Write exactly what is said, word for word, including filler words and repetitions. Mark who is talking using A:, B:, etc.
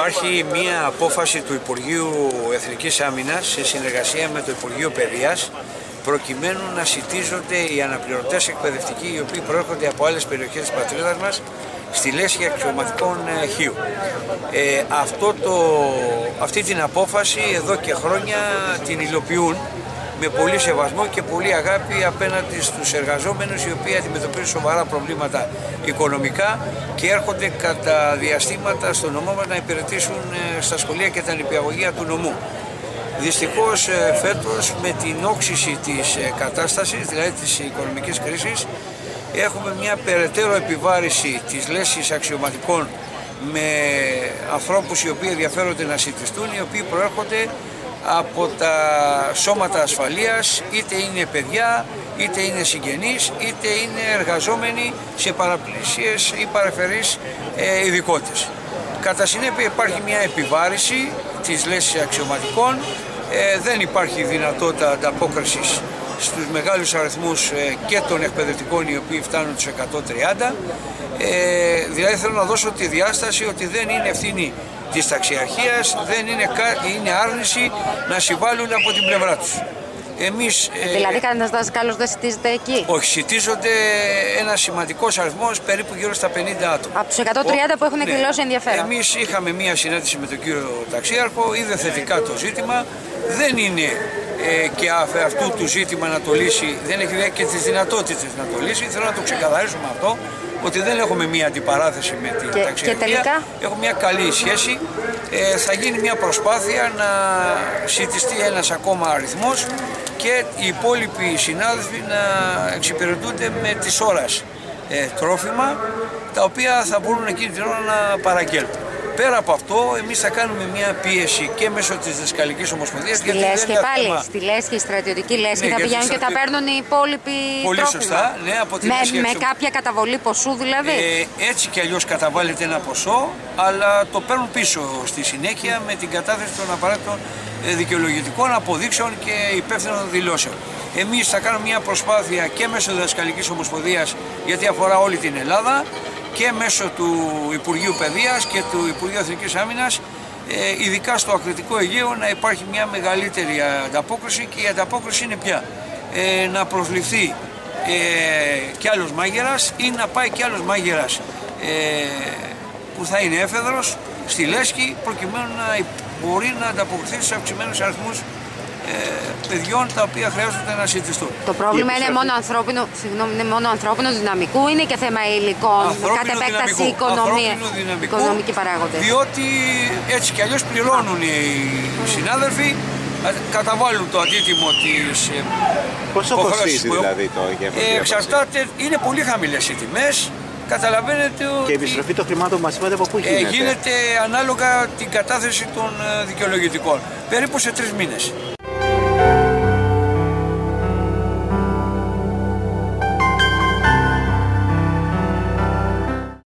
A: Υπάρχει μία απόφαση του Υπουργείου Εθνικής Άμυνας σε συνεργασία με το Υπουργείο Παιδείας προκειμένου να σιτίζονται οι αναπληρωτές εκπαιδευτικοί οι οποίοι προέρχονται από άλλες περιοχές της πατρίδας μας στη λέσχη αξιωματικών Χίου. Ε, αυτό το, αυτή την απόφαση εδώ και χρόνια την υλοποιούν με πολύ σεβασμό και πολύ αγάπη απέναντι στους εργαζόμενους οι οποίοι αντιμετωπίζουν σοβαρά προβλήματα οικονομικά και έρχονται κατά διαστήματα στο νομό μας να υπηρετήσουν στα σχολεία και τα νηπιαγωγεία του νομού. Δυστυχώς φέτος με την όξυση της κατάστασης, δηλαδή της οικονομικής κρίσης, έχουμε μια περαιτέρω επιβάρηση της λέσχης αξιωματικών με ανθρώπους οι οποίοι ενδιαφέρονται να σιτιστούν, οι οποίοι προέρχονται από τα σώματα ασφαλείας, είτε είναι παιδιά, είτε είναι συγγενείς, είτε είναι εργαζόμενοι σε παραπλησίες ή παρεφερείς ε, ειδικότητες. Κατά συνέπεια υπάρχει μια επιβάρηση της λέσχης αξιωματικών, ε, δεν υπάρχει δυνατότητα ανταπόκρισης στους μεγάλους αριθμούς ε, και των εκπαιδευτικών οι οποίοι φτάνουν τους εκατόν τριάντα. Ε, δηλαδή θέλω να δώσω τη διάσταση ότι δεν είναι ευθύνη της ταξιαρχίας, δεν είναι, είναι άρνηση να συμβάλλουν από την πλευρά τους. Εμείς,
B: δηλαδή κανένας δάσκαλος δεν σιτίζεται εκεί?
A: Όχι, σιτίζονται ένα σημαντικός αριθμός, περίπου γύρω στα πενήντα άτομα.
B: Από τους εκατόν τριάντα που έχουν εκδηλώσει ενδιαφέρον.
A: Εμείς είχαμε μία συνάντηση με τον κύριο Ταξίαρχο, είδε θετικά το ζήτημα, δεν είναι ε, και αυτού του ζήτημα να το λύσει, δεν έχει και τις δυνατότητες να το λύσει, θέλω να το ξεκαθαρίσουμε αυτό, ότι δεν έχουμε μία αντιπαράθεση με την
B: και,
A: ταξιαρχία,
B: και τελικά
A: έχουμε μία καλή σχέση, ε, θα γίνει μία προσπάθεια να σιτιστεί ένας ακόμα αριθμός και οι υπόλοιποι συνάδελφοι να εξυπηρετούνται με τις ώρας ε, τρόφιμα, τα οποία θα μπορούν εκείνη την ώρα να παραγγέλνουν. Πέρα από αυτό, εμείς θα κάνουμε μια πίεση και μέσω της Δασκαλικής Ομοσπονδίας.
B: Στη λέσχη πάλι, θέμα... στη λέσχη, η στρατιωτική λέσχη, ναι, θα πηγαίνουν και θα παίρνουν οι υπόλοιποι
A: πολύ
B: τρόφιμα.
A: Σωστά, ναι, από τη
B: με,
A: λέσχη,
B: με κάποια καταβολή ποσού δηλαδή.
A: Ε, έτσι κι αλλιώς καταβάλλεται ένα ποσό, αλλά το παίρνουν πίσω στη συνέχεια με την κατάθεση των απαραίτητων δικαιολογητικών αποδείξεων και υπεύθυνων δηλώσεων. Εμείς θα κάνουμε μια προσπάθεια και μέσω της Δασκαλικής Ομοσπονδίας, γιατί αφορά όλη την Ελλάδα, και μέσω του Υπουργείου Παιδείας και του Υπουργείου Εθνικής Άμυνας, ε, ειδικά στο Ακριτικό Αιγαίο, να υπάρχει μια μεγαλύτερη ανταπόκριση, και η ανταπόκριση είναι πια ε, να προσληφθεί ε, κι άλλος μάγειρας ή να πάει κι άλλος μάγειρας ε, που θα είναι έφεδρος στη λέσχη, προκειμένου να μπορεί να ανταποκριθεί στους αυξημένους αριθμούς Ε, παιδιών τα οποία χρειάζονται να σιτιστούν.
B: Το πρόβλημα είναι μόνο ανθρώπινο, συγγνώμη, είναι μόνο ανθρώπινο δυναμικού, είναι και θέμα υλικών, κατ' επέκταση οικονομία, οικονομικοί παράγοντες?
A: Διότι έτσι κι αλλιώς πληρώνουν οι συνάδελφοι, καταβάλουν το αντίτιμο της
C: πόσο κοστίζει δηλαδή το γεύμα?
A: Ε, εξαρτάται, είναι πολύ χαμηλές οι τιμές. Καταλαβαίνετε ότι
C: και η επιστροφή των χρημάτων μας είπατε από πού γίνεται?
A: Ε, γίνεται ανάλογα την κατάθεση των δικαιολογητικών, περίπου σε τρεις μήνες.